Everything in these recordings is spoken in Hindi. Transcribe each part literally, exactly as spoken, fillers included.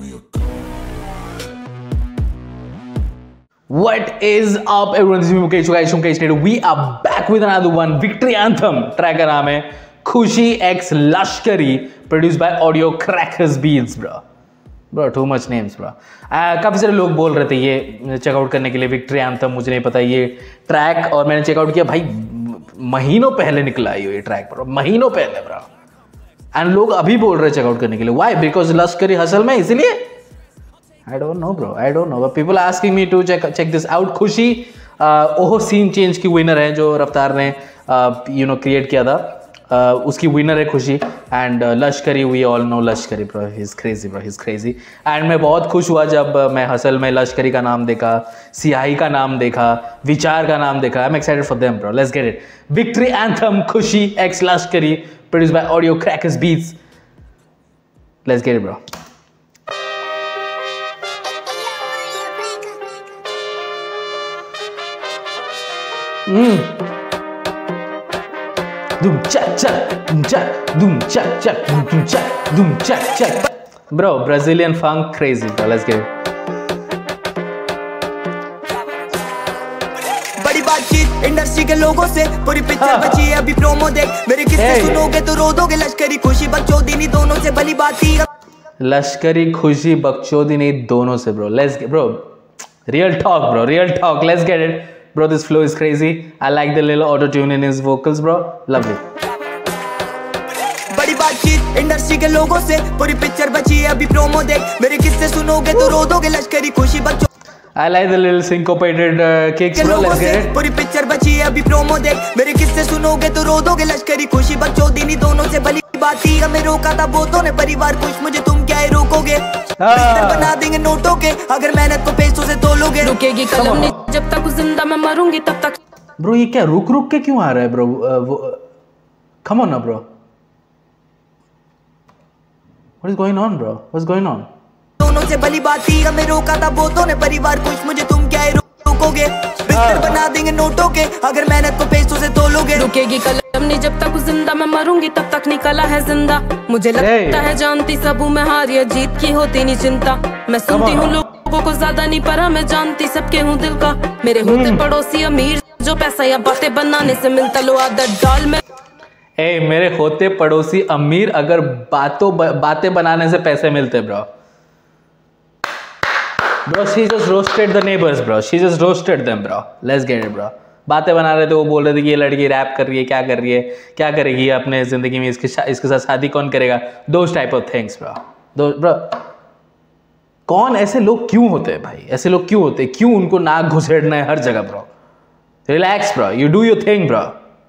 What is up, everyone? This is Mukesh guys from Mukesh. We are back with another one. Victory Anthem. Track का नाम है खुशी X लश्करी, produced by Audio Crackers Beats, bro. Bro, too much names, bro. uh, काफ़ी सारे लोग बोल रहे थे ये चेकआउट करने के लिए विक्ट्री एंथम. मुझे नहीं पता ये ट्रैक, और मैंने चेकआउट किया भाई, महीनों पहले निकला ये ट्रैक, ब्रो, महीनों पहले, ब्रो. एंड लोग अभी बोल रहे हैं चेकआउट करने के लिए. व्हाई? बिकॉज लश्करी हसल में, इसलिए. I don't know, bro. I don't know. But people are asking me to check check this out. खुशी ओहो सीन चेंज की विनर है जो रफ्तार ने यू नो क्रिएट किया था. uh, उसकी विनर है Khushi. And Lashkari, we all know Lashkari, bro. He is crazy, bro. He is crazy. And मैं बहुत खुश हुआ जब uh, मैं हसल में लश्करी का नाम देखा, सियाही का नाम देखा, विचार का नाम देखा. I am excited for them, bro. Let's get it. Victory anthem Khushi X Lashkari, produced by audio crackers beats. Let's get it, bro. Mm. Doom chak chak, doom chak, doom chak chak, doom chak, doom chak chak. Bro, Brazilian funk crazy, bro. Let's get it. बड़ी बातचीत इंडस्ट्री के लोगों से, पूरी पिक्चर बची है अभी प्रोमो देख. मेरे किस्से सुनोगे तो रो दोगे. लश्करी खुशी बकचोदी दोनों से भली बात ही. लश्करी खुशी बकचोदी नहीं दोनों से, bro. Let's get, bro. Real talk, bro. Real talk. Let's get it. Bro, this flow is crazy. I like the little auto tune in his vocals, bro. Lovely. बड़ी बातचीत इंडस्ट्री के लोगों से, पूरी पिक्चर बची है अभी प्रोमो देख. मेरे किस्से सुनोगे तो रो दोगे. लश्करी खुशी बच्चों. I like the little syncopated uh, kicks, bro. Let's get it. पूरी पिक्चर बची है अभी प्रोमो देख. मेरे किस्से सुनोगे तो रो दोगे. लश्करी खुशी बकचोदी दोनों से भली बात ही. हमें रोका था बहुतों ने, परिवार खुश, मुझे तुम क्या रोकोगे. बना देंगे नोटों के अगर मेहनत को पैसों से तोलोगे. रुकेगी कलम नहीं जब तक जिंदा मैं मरूंगी तब तक. ब्रो ये क्या रुक रुक के क्यों आ रहा है, ब्रो? कम ऑन ना, bro. What is going on, bro? What's going on? दोनों से भली बात ही. हमें रोका था बहुतों ने, परिवार खुश, मुझे तुम क्या रोकोगे. बिस्तर बना देंगे नोटों के अगर मेहनत को पैसों से तोलोगे. रुकेगी कलम नहीं जब तक जिंदा मैं मरूंगी तब तक निकला है जिंदा. मुझे लगता है जानती सबू मैं हार या जीत की होती नहीं चिंता. मैं सुनती हूँ लोगों को ज्यादा नहीं, पर मैं जानती सबके हूँ दिल का. मेरे होते पड़ोसी अमीर जो पैसा या बातें बनाने से मिलता. लो आदत डाल में. ए मेरे होते पड़ोसी अमीर अगर बातों बातें बनाने से पैसे मिलते, bro. Bro, she just roasted the neighbors, bro. She just roasted them, bro. Let's get it, bro. बातें बना रहे थे, वो बोल रहे थे कि ये लड़की रैप कर रही है, क्या कर रही है, क्या करेगी अपने जिंदगी में, इसके इसके साथ शादी कौन करेगा. Those type of things, bro. Those, bro. कौन ऐसे लोग क्यों होते हैं भाई? ऐसे लोग क्यों होते हैं? क्यों उनको नाक घुसेड़ना है हर जगह, bro? Relax, bro. You do your thing, bro.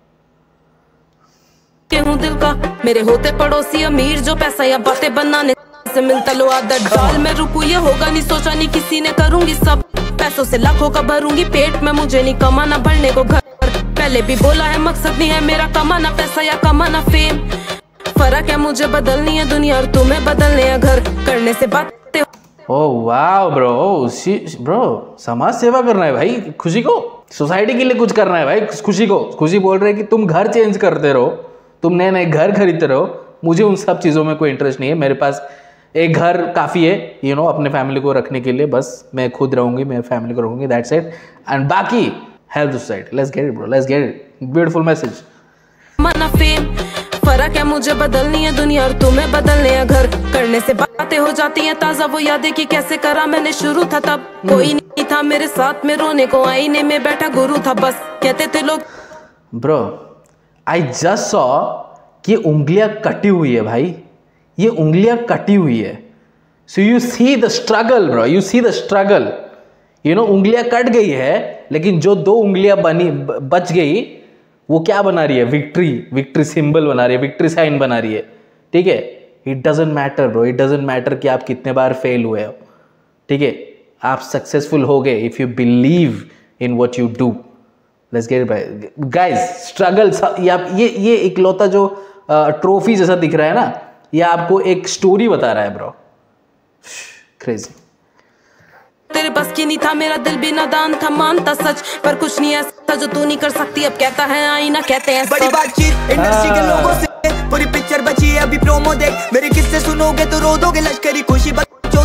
हूँ दिल का. मेरे होते पड़ोसी अमीर जो पैसा या बातें बनाने से मिलता. लो आदत डाल में रुकू, ये होगा नहीं सोचा नहीं किसी ने. करूंगी सब पैसों से लाखों का भरूंगी पेट में. मुझे नहीं कमाना भरने को घर. पहले भी बोला है मकसद नहीं है मेरा कमाना पैसा या कमाना फेम. फर्क है मुझे बदलनी है दुनिया और तुम्हें बदलने है घर. करने से बातें. Oh wow, bro. ब्रो समाज सेवा करना है भाई खुशी को. सोसाइटी के लिए कुछ करना है भाई खुशी को. खुशी बोल रहे कि तुम घर चेंज करते रहो, तुम नए नए घर खरीदते रहो. मुझे उन सब चीज़ों में कोई इंटरेस्ट नहीं है. मेरे पास एक घर काफ़ी है, यू नो, अपने फैमिली को रखने के लिए. बस मैं खुद रहूँगी, मैं फैमिली को रखूँगी, दैट्स इट. एंड बाकी health society. Let's get it, bro. Let's get it. Beautiful message. मना फेम. फर्क है मुझे बदलनी है दुनिया और तुम्हें बदलने है घर. करने से बातें हो जाती हैं ताज़ा. वो यादें कि कैसे करा मैंने शुरू था तब. कोई नहीं था मेरे साथ में रोने को, आईने में बैठा गुरु था बस. कहते थे लोग. ब्रो आई जस्ट सॉ कि उंगलियां कटी हुई है भाई. ये उंगलियां कटी हुई है. So you see the struggle, bro. You see the struggle. You know उंगलियां कट गई है, लेकिन जो दो उंगलियां बनी बच गई, वो क्या बना रही है? विक्ट्री. विक्ट्री सिंबल बना रही है, विक्ट्री साइन बना रही है. ठीक है. It doesn't matter, bro. It doesn't matter कि आप कितने बार फेल हुए हो. ठीक है. आप सक्सेसफुल हो गए if you believe in what you do. Let's get it guys. Struggle ये ये इकलौता जो ट्रॉफी जैसा दिख रहा है ना, ये आपको एक स्टोरी बता रहा है, ब्रो. क्रेजी. तेरे बस की नहीं था मेरा दिल भी नादान था. मानता सच पर कुछ नहीं ऐसा जो तू नहीं कर सकती. अब कहता है आईना, कहते हैं बड़ी बातचीत इंडस्ट्री के लोगों से. पूरी पिक्चर बची है अभी प्रोमो देख. मेरे किस्से सुनोगे तो रो दोगे. लश्करी खुशी बकचोदी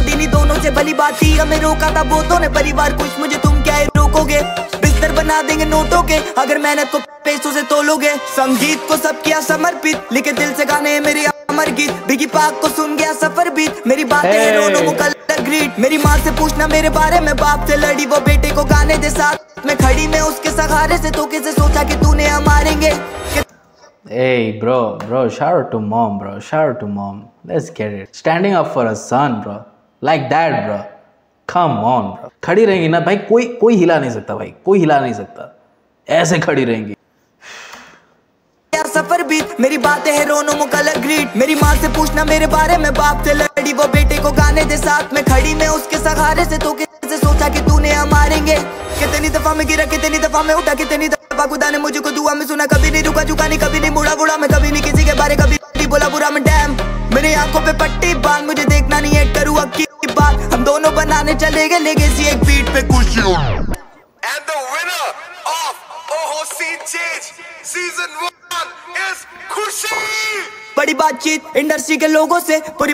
चौदीनी दोनों से भली बात थी, हमें रोका था बहुतों ने, परिवार खुश मुझे तुम क्या रोकोगे, बिस्तर बना देंगे नोटों के अगर मेहनत को पैसों से तोलोगे। संगीत को सब किया समर्पित, लिखे दिल से गाने मेरे अमर गीत, बिगी पाक को सुन गया सफर बीत, मेरी बातें रोनो मुकल्लर ग्रीट। मेरी माँ से पूछना मेरे बारे में, बाप से लड़ी वो बेटे को गाने दे साथ में खड़ी, मैं उसके सहारे से, तो कैसे सोचा कि तूने हम मारेंगे। Hey bro, bro, shout out to mom, bro, shout out to mom. Let's get it. Standing up for a son, bro, like that, bro. Come on, bro. खड़ी रहेंगी ना भाई, कोई कोई हिला नहीं सकता भाई, कोई हिला नहीं सकता, ऐसे खड़ी रहेंगी। सफर बीत, मेरी बातें है रोनो मुकल्लर ग्रीट, मेरी माँ से पूछना मेरे बारे में, बाप से लड़ी वो बेटे को गाने दे साथ में खड़ी, मैं उसके सहारे से, तो कैसे सोचा कि तूने हम मारेंगे। कितनी दफा में गिरा, कितनी दफा में उठा, कितनी दफा खुदा ने मुझको दुआ में सुना, कभी नहीं रुका झुका नहीं, कभी नहीं मुड़ा बुड़ा मैं, कभी नहीं किसी के बारे कभी नहीं बोला बुरा मैं। डैम मेरी आंखों पे पट्टी बांध, मुझे देखना नहीं है करूँ अब की बात, हम दोनों बनाने चले गए लेगेसी एक बीट पे खुशी। And the winner of Oho Scene Change Season one is खुशी। बड़ी बातचीत इंडस्ट्री के लोगों से पूरी।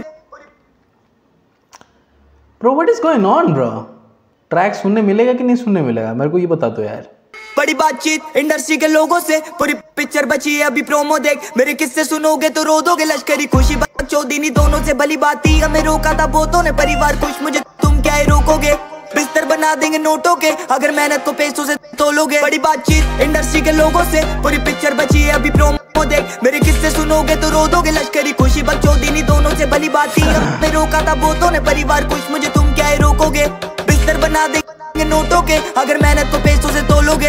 Bro, what is going on, bro? Track सुनने मिलेगा कि नहीं सुनने मिलेगा, मेरे को ये बता दो यार। बड़ी बातचीत इंडस्ट्री के लोगों से, पूरी पिक्चर बची है अभी प्रोमो देख, मेरे किस्से सुनोगे तो रो दोगे। लश्करी खुशी चौदीनी दोनों से भली बात थी, हमें रोका था बहुतों ने, परिवार खुश मुझे तुम क्या रोकोगे, बिस्तर बना देंगे नोटों के अगर मेहनत को पैसों से तोलोगे। बड़ी बातचीत इंडस्ट्री के लोगों से, पूरी पिक्चर बची है अभी प्रोमो देख, मेरे किस्से सुनोगे तो रो दोगे। लश्करी खुशी चौदीनी दोनों से भली बात थी, हमें रोका था बहुतों ने, परिवार खुश मुझे तुम क्या रोकोगे, बिस्तर बना देंगे नोटों के अगर मेहनत को पैसों से तोलोगे।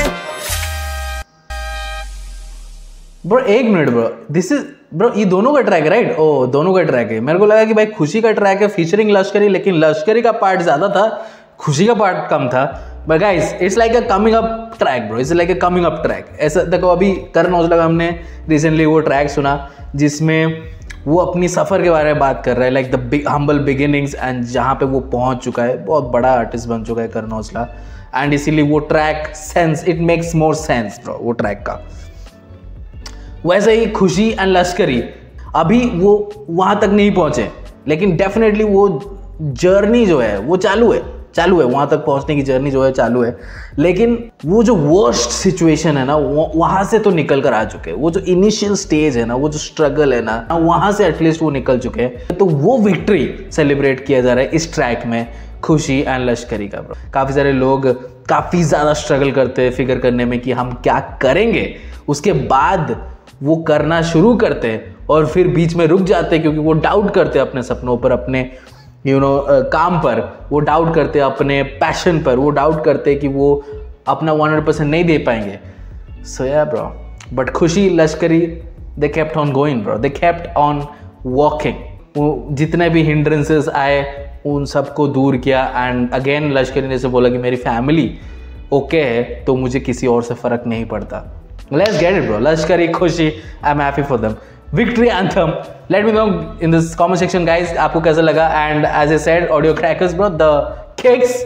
ब्रो एक minute bro, this is bro ये दोनों का ट्रैक है राइट? ओ दोनों का ट्रैक है, मेरे को लगा कि भाई खुशी का ट्रैक है फीचरिंग लश्करी, लेकिन लश्करी का पार्ट ज्यादा था, खुशी का पार्ट कम था। But guys it's like a coming up track bro, it's like a coming up track. ऐसा देखो अभी करण औजला का हमने रिसेंटली वो ट्रैक सुना जिसमें वो अपनी सफ़र के बारे में बात कर रहा है, like the big humble beginnings, and जहाँ पे वो पहुँच चुका है, बहुत बड़ा आर्टिस्ट बन चुका है करण औजला, एंड इसीलिए वो track sense it makes more sense bro वो ट्रैक का। वैसे ही खुशी एंड लश्करी अभी वो वहाँ तक नहीं पहुँचे, लेकिन डेफिनेटली वो जर्नी जो है वो चालू है चालू है वहाँ तक पहुँचने की जर्नी जो है चालू है, लेकिन वो जो वर्स्ट सिचुएशन है ना वहाँ से तो निकल कर आ चुके हैं। वो जो इनिशियल स्टेज है ना, वो जो स्ट्रगल है ना, वहाँ से एटलीस्ट वो निकल चुके हैं, तो वो विक्ट्री सेलिब्रेट किया जा रहा है इस ट्रैक में खुशी एंड लश्करी का। ब्रो काफ़ी सारे लोग काफ़ी ज़्यादा स्ट्रगल करते हैं फिगर करने में कि हम क्या करेंगे, उसके बाद वो करना शुरू करते हैं और फिर बीच में रुक जाते हैं क्योंकि वो डाउट करते हैं अपने सपनों पर, अपने यू you नो know, काम पर, वो डाउट करते हैं अपने पैशन पर, वो डाउट करते हैं कि वो अपना वन हंड्रेड परसेंट नहीं दे पाएंगे। सो या bro, but Khushi Lashkari they kept on going bro, they kept on walking. वो जितने भी हिंड्रेंसेस आए उन सबको दूर किया, एंड अगेन लश्करी ने से बोला कि मेरी फैमिली ओके है तो मुझे किसी और से फ़र्क नहीं पड़ता। Let's get it bro, लश्करी खुशी, I'm happy for them. Victory anthem, let me know in this comment section guys आपको कैसा लगा, and as I said audio crackers bro, the kicks,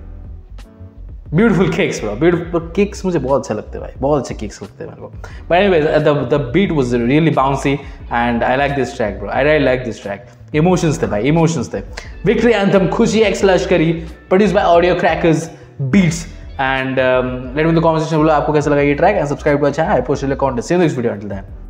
beautiful kicks bro, beautiful kicks मुझे बहुत अच्छे लगते हैं भाई, बहुत अच्छे kicks लगते हैं मेरे को। But anyways the the beat was really bouncy and I like this track bro, I really like this track. Emotions थे भाई, emotions थे। Victory anthem खुशी x लश्करी, produced by audio crackers beats. And um, let me know in the comment section below आपको कैसा लगा ये track, and subscribe to our channel. I post a content. See you in the next video. Until then.